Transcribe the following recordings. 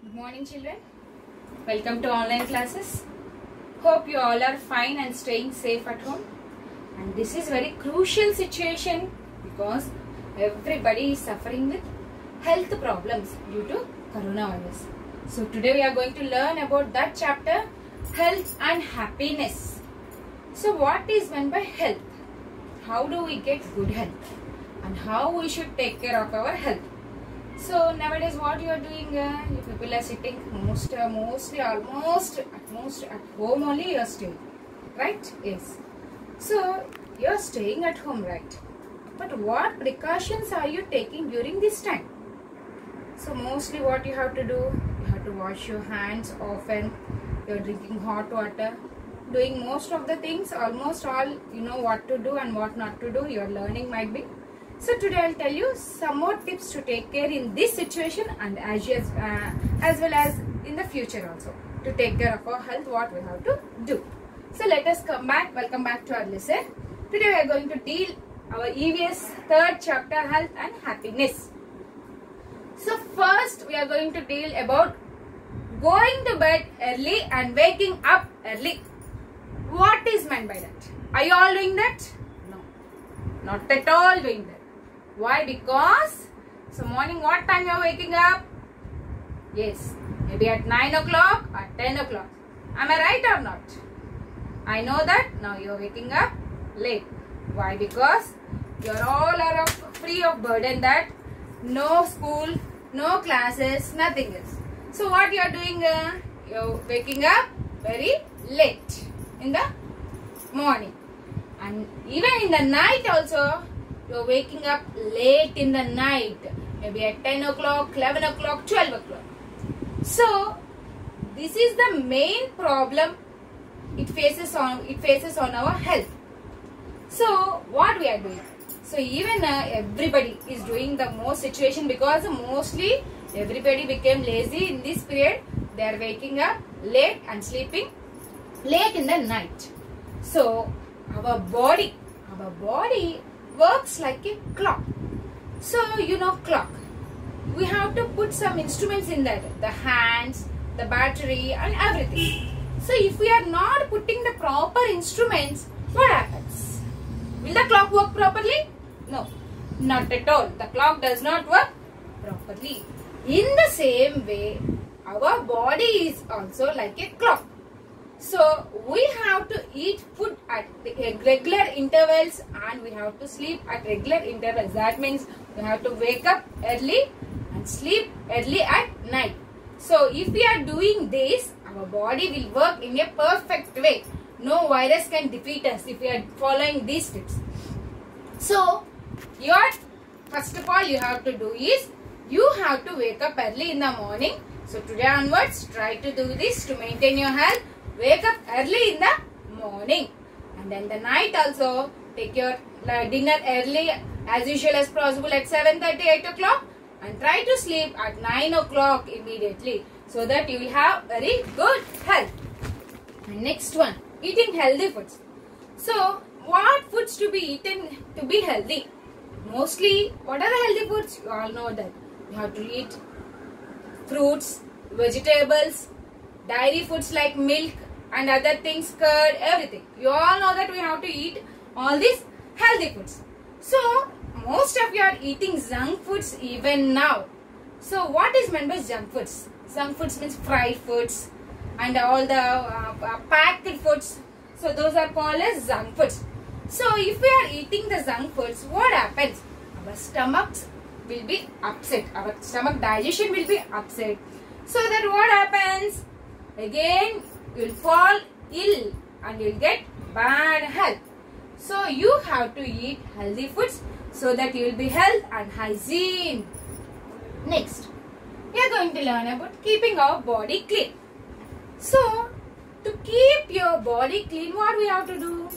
Good morning, children. Welcome to online classes. Hope you all are fine and staying safe at home. And this is very crucial situation because everybody is suffering with health problems due to coronavirus. So today we are going to learn about that chapter, health and happiness. So what is meant by health? How do we get good health? And how we should take care of our health? So nowadays what you are doing, you people are sitting mostly almost at home only you are staying, right? Yes. So you are staying at home, right? But what precautions are you taking during this time? So mostly what you have to do, you have to wash your hands often, you are drinking hot water, doing most of the things, almost all you know what to do and what not to do, your learning might be. So today I will tell you some more tips to take care in this situation and as well as in the future also to take care of our health, what we have to do. So let us welcome back to our lesson. Today we are going to deal our EVS third chapter, health and happiness. So first we are going to deal about going to bed early and waking up early. What is meant by that? Are you all doing that? No, not at all doing that. Why? Because, so morning what time you are waking up? Yes, maybe at 9 o'clock or 10 o'clock. Am I right or not? I know that now you are waking up late. Why? Because you are all free of burden that no school, no classes, nothing else. So what you are doing? You are waking up very late in the morning. And even in the night also, you are waking up late in the night, maybe at 10 o'clock, 11 o'clock, 12 o'clock. So, this is the main problem it faces on our health. So, what we are doing? So, even everybody is doing the most situation because mostly everybody became lazy in this period. They are waking up late and sleeping late in the night. So, our body works like a clock. So you know clock. We have to put some instruments in that. The hands, the battery and everything. So if we are not putting the proper instruments, what happens? Will the clock work properly? No, not at all. The clock does not work properly. In the same way, our body is also like a clock. So, we have to eat food at regular intervals and we have to sleep at regular intervals. That means we have to wake up early and sleep early at night. So, if we are doing this, our body will work in a perfect way. No virus can defeat us if we are following these tips. So, first of all you have to do is, you have to wake up early in the morning. So, today onwards, try to do this to maintain your health. Wake up early in the morning and then the night also take your dinner early as usual as possible at 7:30, 8 o'clock and try to sleep at 9 o'clock immediately so that you will have very good health. And next one, eating healthy foods. So what foods to be eaten to be healthy? Mostly what are the healthy foods? You all know that. You have to eat fruits, vegetables, dairy foods like milk and other things, curd, everything. You all know that we have to eat all these healthy foods. So, most of you are eating junk foods even now. So, what is meant by junk foods? Junk foods means fried foods and all the packed foods. So, those are called as junk foods. So, if we are eating the junk foods, what happens? Our stomachs will be upset. Our stomach digestion will be upset. So, that what happens? Again, you will fall ill and you will get bad health. So, you have to eat healthy foods so that you will be health and hygiene. Next, we are going to learn about keeping our body clean. So, to keep your body clean, what we have to do?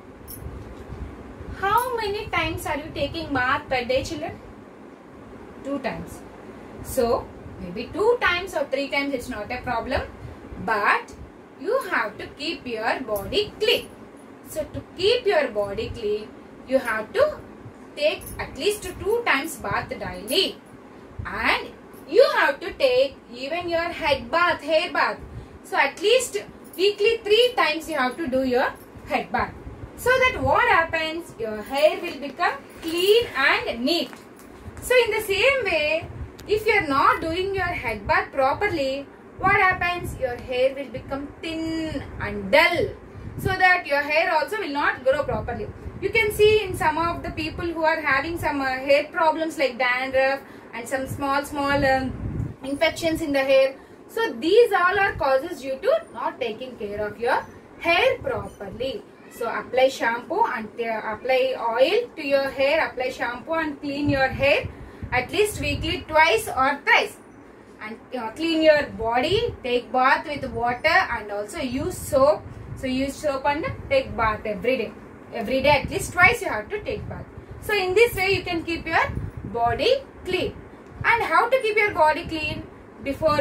How many times are you taking bath per day, children? 2 times. So, maybe 2 times or 3 times it's not a problem. But you have to keep your body clean. So to keep your body clean, you have to take at least 2 times bath daily. And you have to take even your head bath, hair bath. So at least weekly 3 times you have to do your head bath. So that what happens, your hair will become clean and neat. So in the same way, if you are not doing your head bath properly, what happens, your hair will become thin and dull. So that your hair also will not grow properly. You can see in some of the people who are having some hair problems like dandruff and some small infections in the hair. So these all are causes due to not taking care of your hair properly. So apply shampoo and apply oil to your hair, apply shampoo and clean your hair at least weekly twice or thrice. And clean your body, take bath with water and also use soap. So use soap and take bath every day. Every day at least twice you have to take bath. So in this way you can keep your body clean. And how to keep your body clean? Before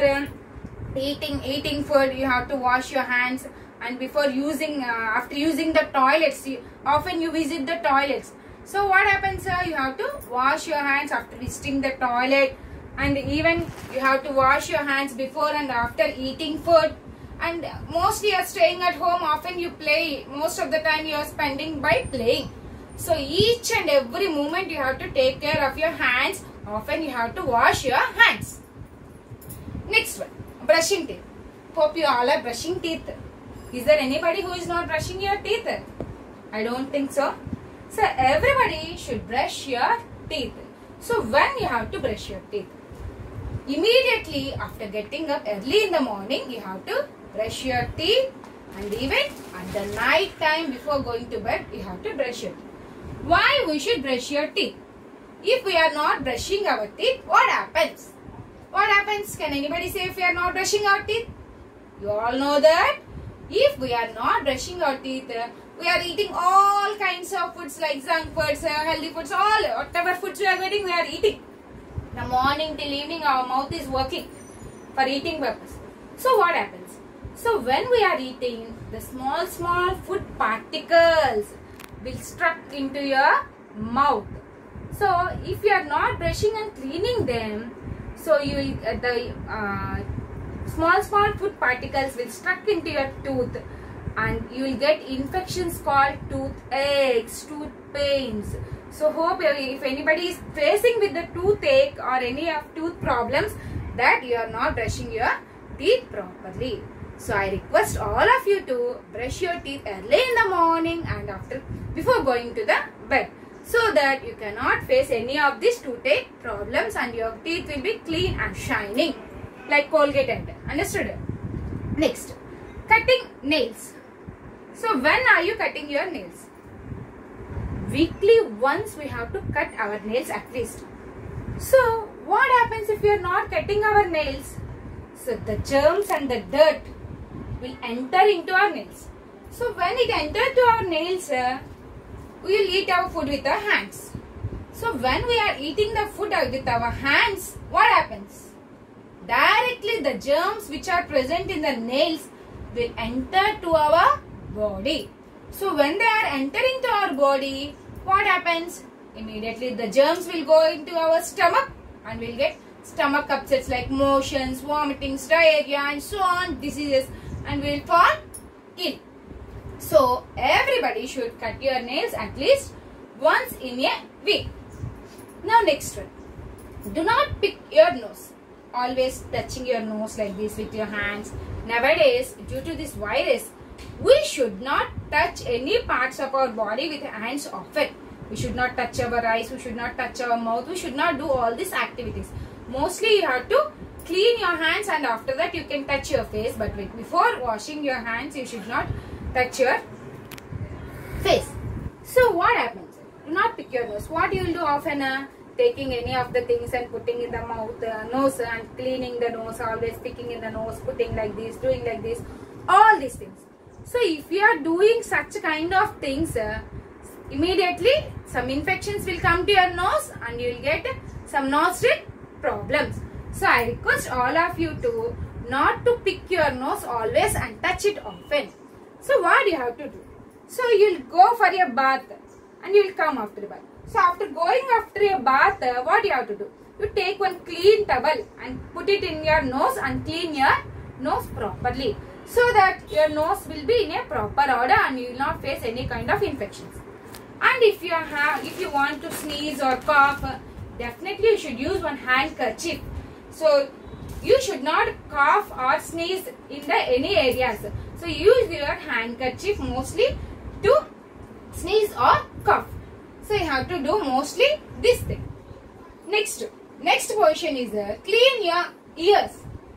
eating food, you have to wash your hands. And before using, after using the toilets, often you visit the toilets. So what happens, you have to wash your hands after visiting the toilet. And even you have to wash your hands before and after eating food. And mostly you are staying at home, often you play. Most of the time you are spending by playing. So each and every moment you have to take care of your hands. Often you have to wash your hands. Next one, brushing teeth. Hope you all are brushing teeth. Is there anybody who is not brushing your teeth? I don't think so. So everybody should brush your teeth. So when you have to brush your teeth? Immediately after getting up early in the morning, you have to brush your teeth, and even at the night time before going to bed, you have to brush your teeth. Why we should brush your teeth? If we are not brushing our teeth, what happens? What happens? Can anybody say if we are not brushing our teeth? You all know that if we are not brushing our teeth, we are eating all kinds of foods like junk foods, healthy foods, all whatever foods we are getting, we are eating. The morning till evening our mouth is working for eating purpose. So what happens? So when we are eating, the small food particles will stuck into your mouth. So if you are not brushing and cleaning them, so you will the small food particles will stuck into your tooth, and you will get infections called toothaches, tooth pains. So hope if anybody is facing with the toothache or any of tooth problems, that you are not brushing your teeth properly. So I request all of you to brush your teeth early in the morning and before going to the bed, so that you cannot face any of these toothache problems and your teeth will be clean and shining like Colgate and understood? Next, cutting nails. So when are you cutting your nails? Weekly once we have to cut our nails at least. So what happens if we are not cutting our nails? So the germs and the dirt will enter into our nails. So when it enters to our nails, we will eat our food with our hands. So when we are eating the food with our hands, what happens? Directly the germs which are present in the nails will enter to our body. So when they are entering to our body, what happens? Immediately the germs will go into our stomach and we'll get stomach upsets like motions, vomitings, diarrhea and so on diseases, and we will fall ill. So everybody should cut your nails at least once in a week. Now next one. Do not pick your nose. Always touching your nose like this with your hands. Nowadays, due to this virus, we should not touch any parts of our body with hands often. We should not touch our eyes, we should not touch our mouth, we should not do all these activities. Mostly you have to clean your hands and after that you can touch your face. But before washing your hands, you should not touch your face. So what happens? Do not pick your nose. What you will do often? Taking any of the things and putting in the mouth, nose and cleaning the nose, always picking in the nose, putting like this, doing like this, all these things. So if you are doing such kind of things, immediately some infections will come to your nose and you will get some nostril problems. So I request all of you to not to pick your nose always and touch it often. So what you have to do? So you will go for your bath and you will come after the bath. So after going after a bath, what you have to do? You take one clean towel and put it in your nose and clean your nose properly, so that your nose will be in a proper order and you will not face any kind of infections. And if you want to sneeze or cough, definitely you should use one handkerchief. So you should not cough or sneeze in any areas. So use your handkerchief mostly to sneeze or cough. So you have to do mostly this thing. Next portion is clean your ears.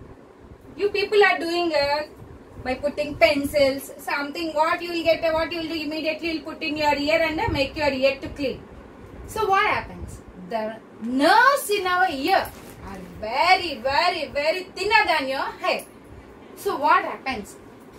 You people are doing by putting pencils, something. What you will do immediately, you will put in your ear and make your ear to clean. So what happens? The nerves in our ear are very, very, very thinner than your head. So what happens?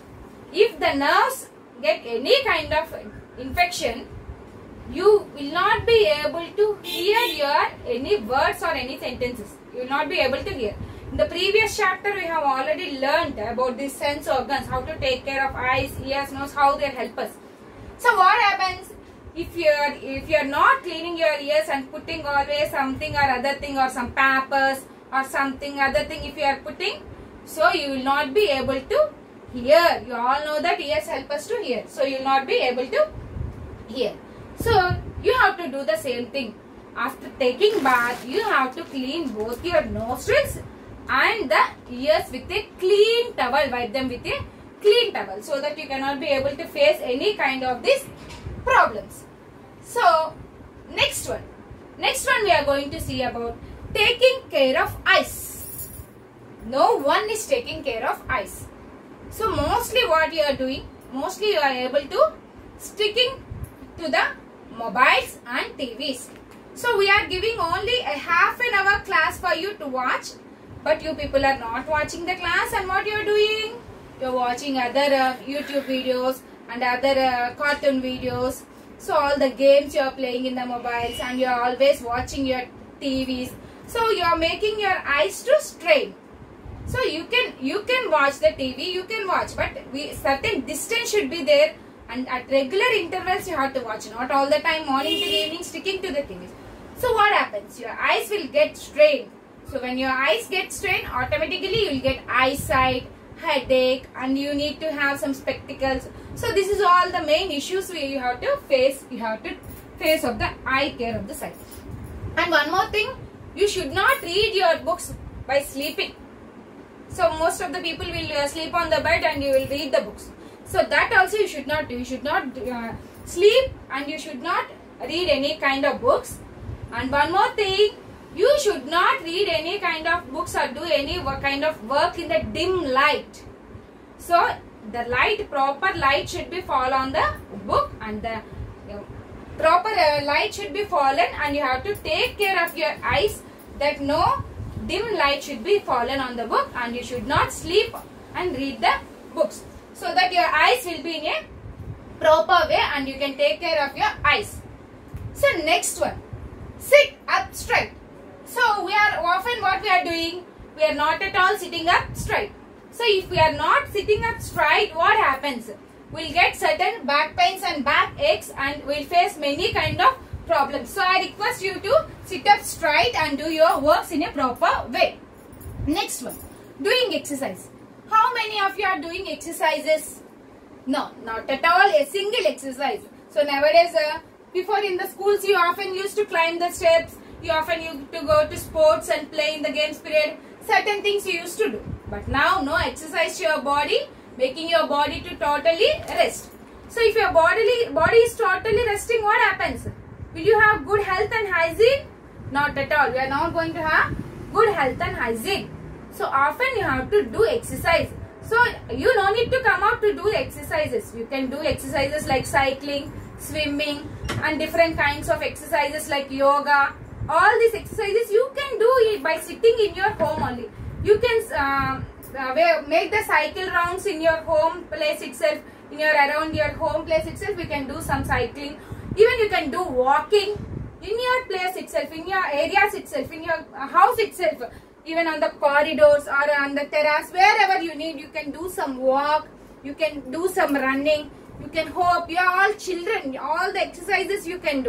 If the nerves get any kind of infection, you will not be able to hear any words or any sentences. You will not be able to hear. In the previous chapter, we have already learnt about these sense organs, how to take care of eyes, ears, nose, how they help us. So what happens if you are not cleaning your ears and putting always something or other thing or some papers or something other thing if you are putting, so you will not be able to hear. You all know that ears help us to hear. So you will not be able to hear. So you have to do the same thing. After taking bath, you have to clean both your nostrils and the ears with a clean towel. Wipe them with a clean towel so that you cannot be able to face any kind of these problems. So next one we are going to see about taking care of eyes. No one is taking care of eyes. So mostly what you are doing, mostly you are able to sticking to the mobiles and TVs. So we are giving only a half an hour class for you to watch, but you people are not watching the class, and what you are doing? You are watching other YouTube videos and other cartoon videos. So all the games you are playing in the mobiles, and you are always watching your TVs. So you are making your eyes to strain. So you can watch the TV, you can watch, but certain distance should be there. And at regular intervals you have to watch, not all the time, morning till evening sticking to the TV. So what happens? Your eyes will get strained. So when your eyes get strained, automatically you will get eyesight, headache, and you need to have some spectacles. So this is all the main issues you have to face. You have to face of the eye care of the sight. And one more thing, you should not read your books by sleeping. So most of the people will sleep on the bed and you will read the books. So that also you should not do. You should not sleep and you should not read any kind of books. And one more thing, you should not read any kind of books or do any kind of work in the dim light. So the proper light should be fall on the book, and the proper light should be fallen, and you have to take care of your eyes that no dim light should be fallen on the book, and you should not sleep and read the books, so that your eyes will be in a proper way and you can take care of your eyes. So next one, sit up straight. So we are often what we are doing, we are not at all sitting up straight. So if we are not sitting up straight, what happens? We'll get certain back pains and back aches, and we'll face many kind of problems. So I request you to sit up straight and do your works in a proper way. Next one, doing exercise. How many of you are doing exercises? No, not at all a single exercise. So nowadays, before in the schools, you often used to climb the steps. You often used to go to sports and play in the games period. Certain things you used to do. But now, no exercise to your body, making your body to totally rest. So if your body is totally resting, what happens? Will you have good health and hygiene? Not at all. We are not going to have good health and hygiene. So often you have to do exercise. So you no need to come out to do exercises. You can do exercises like cycling, swimming, and different kinds of exercises like yoga. All these exercises you can do it by sitting in your home only. You can make the cycle rounds in your home place itself, around your home place itself. You can do some cycling. Even you can do walking in your place itself, in your areas itself, in your house itself. Even on the corridors or on the terrace, wherever you need, you can do some walk. You can do some running. You can hop. You are all children. All the exercises you can do.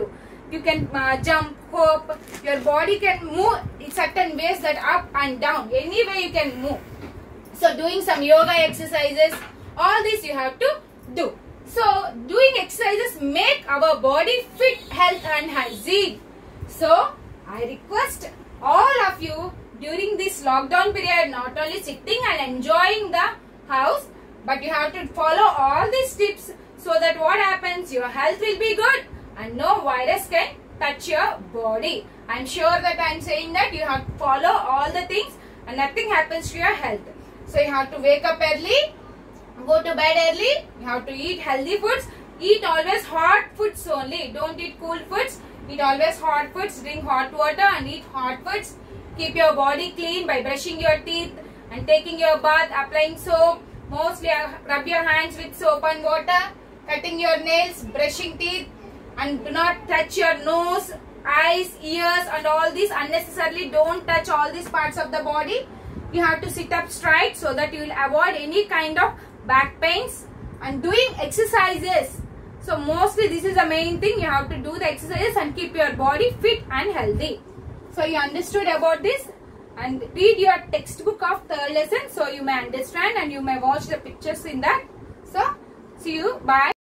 you can jump, hop, your body can move in certain ways, that up and down, any way you can move. So doing some yoga exercises, all this you have to do. So doing exercises make our body fit, health and hygiene. So I request all of you during this lockdown period, not only sitting and enjoying the house, but you have to follow all these tips, so that what happens, your health will be good and no virus can touch your body. I am sure that I am saying that you have to follow all the things and nothing happens to your health. So you have to wake up early, go to bed early, you have to eat healthy foods, eat always hot foods only, don't eat cool foods, eat always hot foods, drink hot water and eat hot foods. Keep your body clean by brushing your teeth and taking your bath, applying soap. Mostly rub your hands with soap and water, cutting your nails, brushing teeth, and do not touch your nose, eyes, ears and all these unnecessarily. Don't touch all these parts of the body. You have to sit up straight so that you will avoid any kind of back pains, and doing exercises. So mostly this is the main thing. You have to do the exercises and keep your body fit and healthy. So you understood about this, and read your textbook of third lesson so you may understand and you may watch the pictures in that. So see you. Bye.